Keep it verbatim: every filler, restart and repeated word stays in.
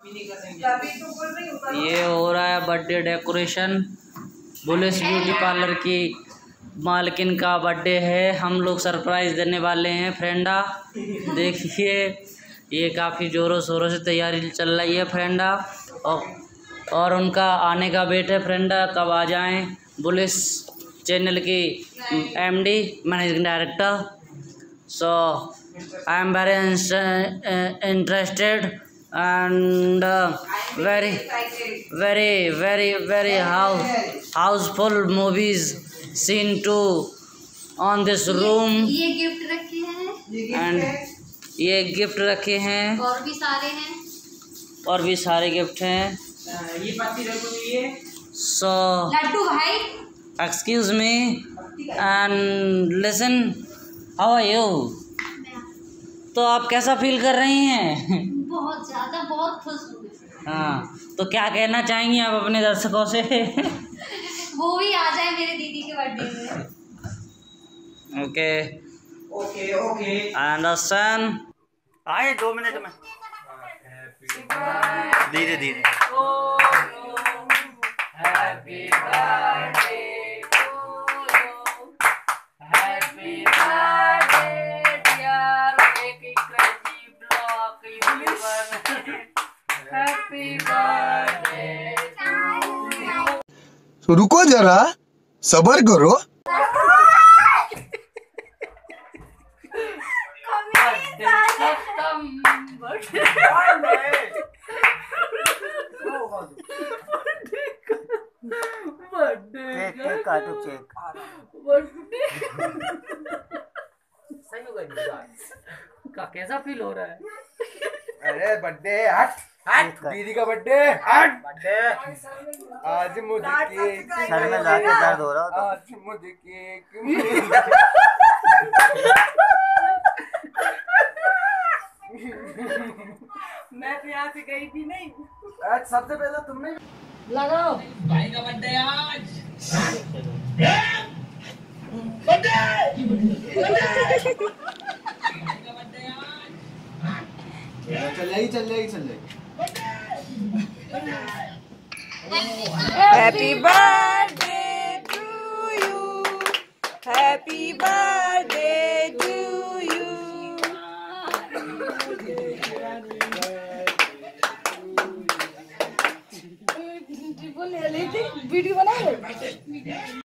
ये हो रहा है बर्थडे डेकोरेशन। बुलिस ब्यूटी पार्लर की मालकिन का बर्थडे है, हम लोग सरप्राइज देने वाले हैं फ्रेंडा। देखिए ये काफ़ी ज़ोरों शोरों से तैयारी चल रही है फ्रेंडा, और और उनका आने का वेट है फ्रेंडा, कब आ जाएं। बुलिस चैनल की MD managing director. So I am very interested and very very very very house Housefull movies scene to on this room. ये गिफ्ट रखे हैं एंड ये गिफ्ट रखे हैं, और भी सारे हैं, और भी सारे गिफ्ट हैं। ये पत्ती रखो ये। सो लड्डू भाई excuse me and listen, how are you? तो आप कैसा फील कर रही हैं? बहुत ज्यादा, बहुत खुश हूँ। हाँ, तो क्या कहना चाहेंगी आप अपने दर्शकों से? वो भी आ जाए मेरे दीदी के बर्थडे में। Okay okay okay I understand. आए दो मिनट में धीरे धीरे। Happy birthday to you, happy birthday dear एक crazy blog YouTuber, happy birthday to you. रुको जरा, सबर करो। का कैसा फील हो रहा है? अरे बर्थडे, हट हट, दीदी का बर्थडे, हट बर्थडे। आज मुझे केक सर में जाके दर्द हो रहा था। आज मुझे केक मैं तो यहाँ से गई थी नहीं। आज सबसे पहले तुमने लगाओ भाई का बर्थडे आज। चल रही चल रही चल रही। Happy birthday to you. Happy birthday to you. Video बना